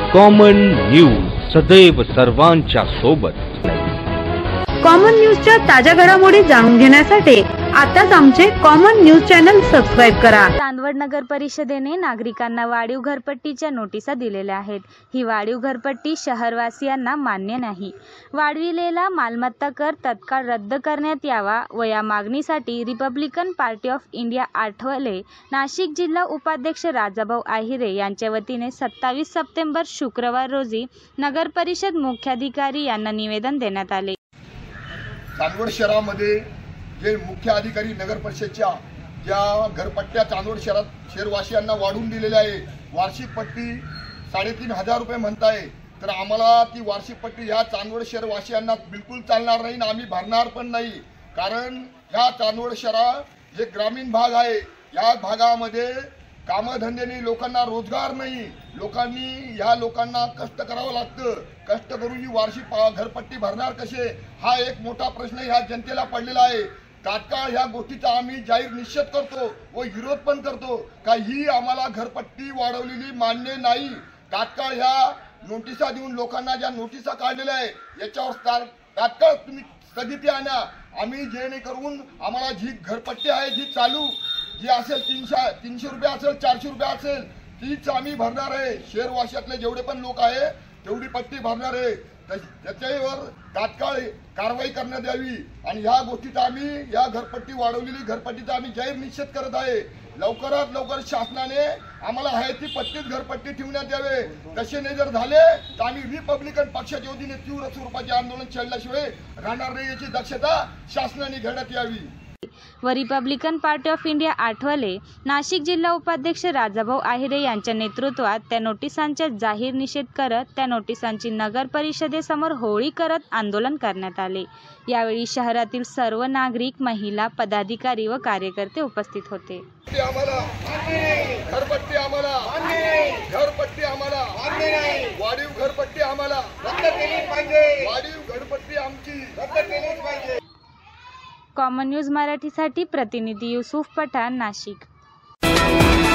Common news सदैव सर्वांच्या सोबत। कॉमन न्यूजच्या ताज्या घडामोडी जाणून घेण्यासाठी आताच आमचे कॉमन न्यूज चॅनल सबस्क्राइब करा। चांदवड नगर परिषदेने नागरिकांना वाढीव घरपट्टीच्या नोटिसा दिलेल्या आहेत। ही वाढीव घरपट्टी शहरवासियांना मान्य नाही। वाढविलेला मालमत्ता कर तत्काळ रद्द करण्यात यावा व या मागणीसाठी Republican Party of India Athawale Nashik जिल्हा उपाध्यक्ष राजाभाऊ आहिरे यांच्या वतीने 27 सप्टेंबर शुक्रवार रोजी नगर परिषद मुख्याधिकारी यांना निवेदन देण्यात आले। चांदवड शहरामध्ये जे मुख्य अधिकारी नगर परिषदच्या ज्या घरपट्ट्या चांदवड शहरात शहरवासियांना वाढवून दिलेल्या आहे, वार्षिक पट्टी 3,500 रुपये म्हणताय, तर आम्हाला ती वार्षिक पट्टी ह्या चांदवड शहरवासियांना बिलकुल चालणार नाही आणि आम्ही भरणार पण नाही। कारण ह्या चांदवड शहर जे ग्रामीण भाग आहे, या भागामध्ये कामधंद्याने लोकांना रोजगार नाही, ह्या लोकांना कष्ट करावं लागतं। कष्ट करून ही वार्षिक घरपट्टी भरणार कसे, हा एक मोठा प्रश्न ह्या जनतेला पडलेला आहे। तात्काळ ह्या गोष्टीचा आम्ही जाहीर निषेध करतो व विरोध पण करतो का ही आम्हाला घरपट्टी वाढवलेली मान्य नाही। तात्काळ ह्या नोटिसा देऊन लोकांना ज्या नोटिसा काढलेल्या आहे याच्यावर तात्काळ तुम्ही स्थगिती आणा। आम्ही जेणेकरून आम्हाला जी घरपट्टी आहे जी चालू जी असेल 300 रुपये असेल 400 रुपये असेल तीच आम्ही भरणार आहे। शहरवासियातले जेवढे पण लोक आहे तेवढी पट्टी भरणार आहे। त्याच्यावर तात्काळ कारवाई करण्यात यावी आणि ह्या गोष्टीचा आम्ही या घरपट्टी वाढवलेली घरपट्टीचा आम्ही जाहीर निषेध करत आहे। लवकरात लवकर शासनाने आम्हाला आहे ती पट्टीत घरपट्टी ठेवण्यात यावे। तसे नाही जर झाले तर आम्ही रिपब्लिकन पक्षाच्या वतीने तीव्र स्वरूपाचे आंदोलन छेडल्याशिवाय राहणार नाही याची दक्षता शासनाने घेण्यात यावी। व Republican Party of India Athawale Nashik जिल्हा उपाध्यक्ष राजाभाऊ आहिरे यांच्या नेतृत्वात त्या नोटिसांचा जाहीर निषेध करत त्या नोटिसांची नगर परिषदेसमोर होळी करत आंदोलन करण्यात आले। यावेळी शहरातील सर्व नागरिक, महिला, पदाधिकारी व कार्यकर्ते उपस्थित होते। घरपट्टी आम्हाला वाढीव घरपट्टी आम्हाला रद्द केलीच पाहिजे। वाढीव घरपट्टी आमची रद्द केलीच पाहिजे। कॉमन न्यूज मराठीसाठी प्रतिनिधी युसुफ पठाण, नाशिक।